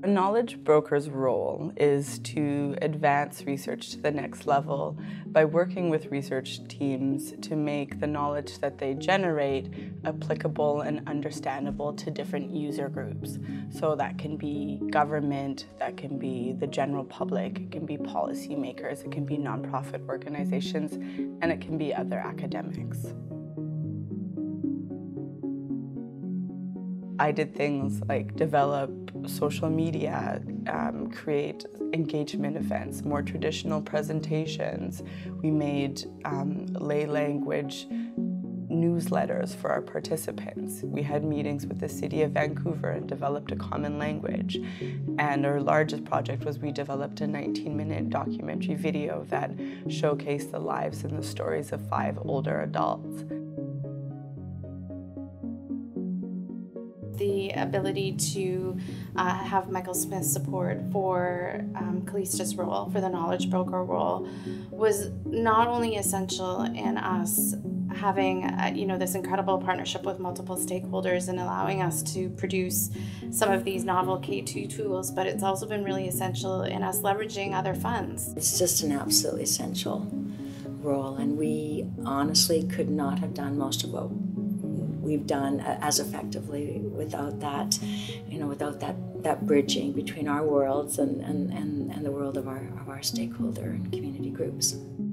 A knowledge broker's role is to advance research to the next level by working with research teams to make the knowledge that they generate applicable and understandable to different user groups. So that can be government, that can be the general public, it can be policymakers, it can be nonprofit organizations, and it can be other academics. I did things like develop social media, create engagement events, more traditional presentations. We made lay language newsletters for our participants. We had meetings with the City of Vancouver and developed a common language. And our largest project was we developed a 19-minute documentary video that showcased the lives and the stories of 5 older adults. The ability to have Michael Smith's support for Callista's role, for the knowledge broker role, was not only essential in us having this incredible partnership with multiple stakeholders and allowing us to produce some of these novel K2 tools, but it's also been really essential in us leveraging other funds. It's just an absolutely essential role, and we honestly could not have done most of what we've done as effectively without that, without that bridging between our worlds and the world of our stakeholder and community groups.